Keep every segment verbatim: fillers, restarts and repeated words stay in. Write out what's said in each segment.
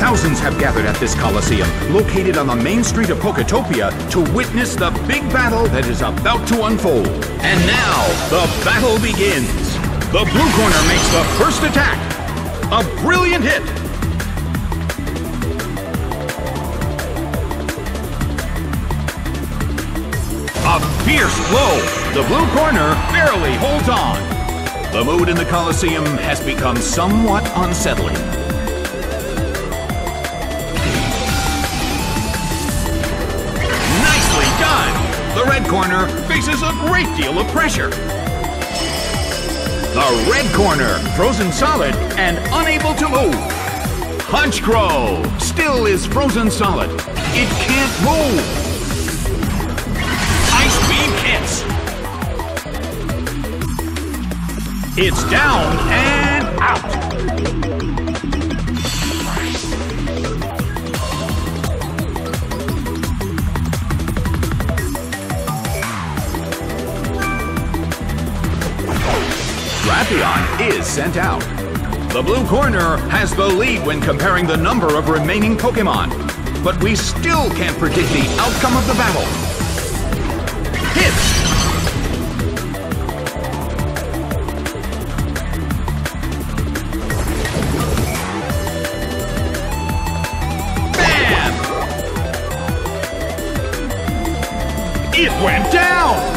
Thousands have gathered at this Coliseum, located on the main street of Poketopia, to witness the big battle that is about to unfold. And now, the battle begins. The blue corner makes the first attack. A brilliant hit. A fierce blow. The blue corner barely holds on. The mood in the Coliseum has become somewhat unsettling. Nicely done! The red corner faces a great deal of pressure. The red corner, frozen solid and unable to move. Honchkrow still is frozen solid. It can't move. Ice beam hits. It's down and out. Drapion is sent out. The blue corner has the lead when comparing the number of remaining Pokémon, but we still can't predict the outcome of the battle. Hits! Bam! It went down!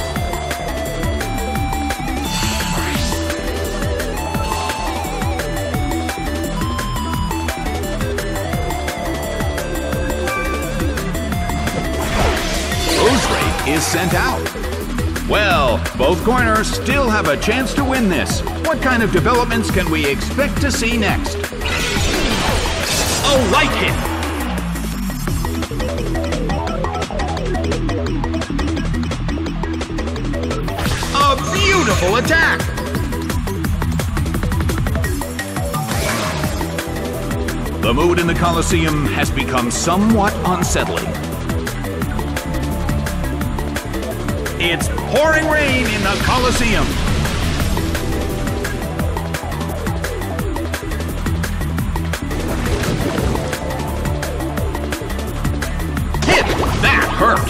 Roserade is sent out. Well, both corners still have a chance to win this. What kind of developments can we expect to see next? A light hit. A beautiful attack. The mood in the Coliseum has become somewhat unsettling. It's pouring rain in the Coliseum. Hit! That hurt!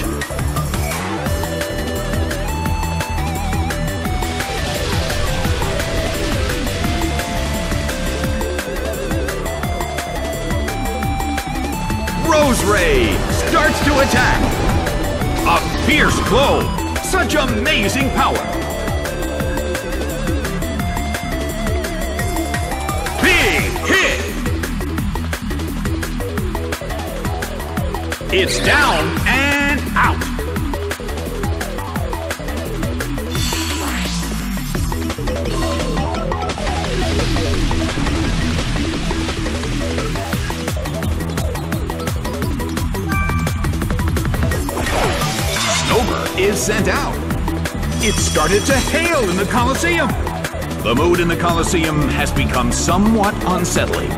Roserade starts to attack. A fierce blow. Such amazing power! Big hit! It's down and out! Snover is sent out. It started to hail in the Coliseum. The mood in the Coliseum has become somewhat unsettling.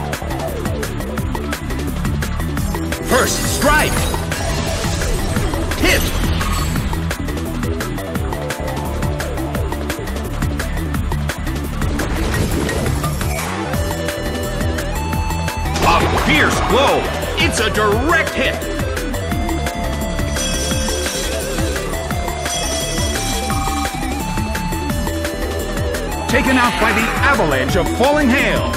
First strike. Hit. A fierce blow. It's a direct hit. Taken out by the avalanche of falling hail.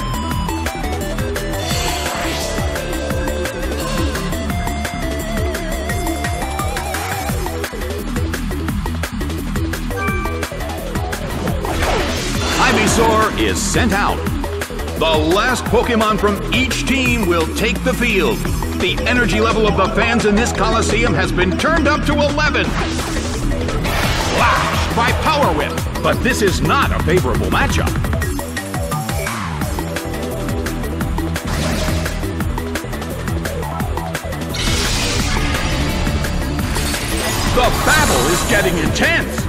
Ivysaur is sent out. The last Pokémon from each team will take the field. The energy level of the fans in this Coliseum has been turned up to eleven. Flash by Power Whip. But this is not a favorable matchup. The battle is getting intense.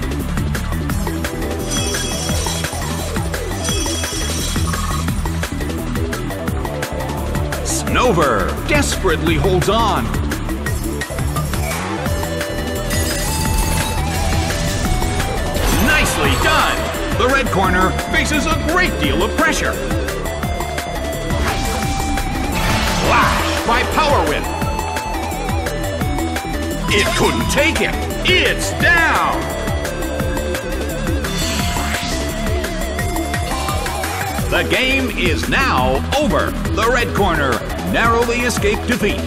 Snover desperately holds on. Nicely done! The red corner faces a great deal of pressure. It couldn't take it. It's down. The game is now over. The red corner narrowly escaped defeat.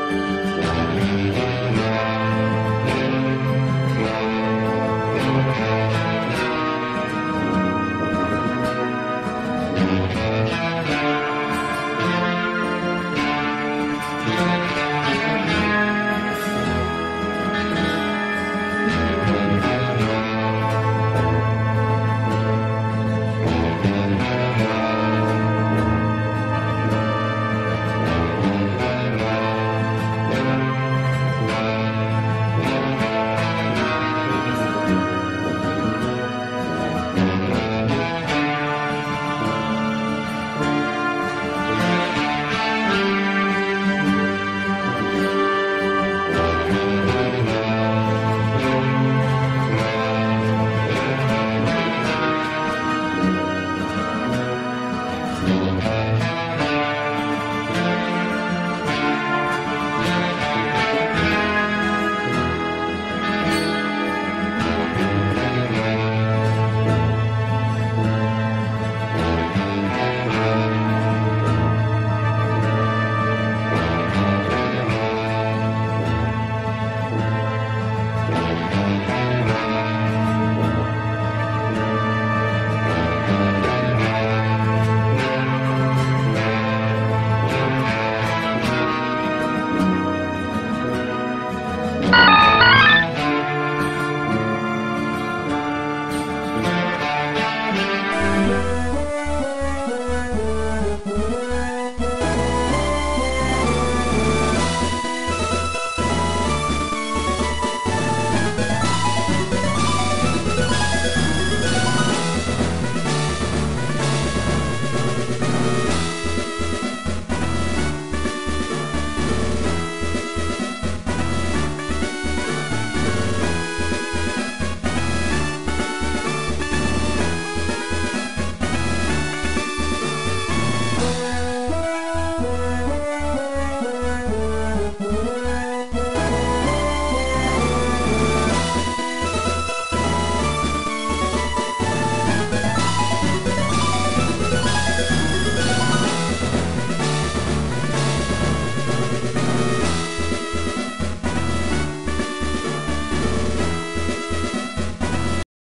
Thank you.